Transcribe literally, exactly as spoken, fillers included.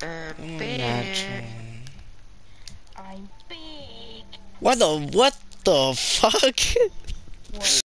Uh, Imagine. I'm big. What the what the fuck? What?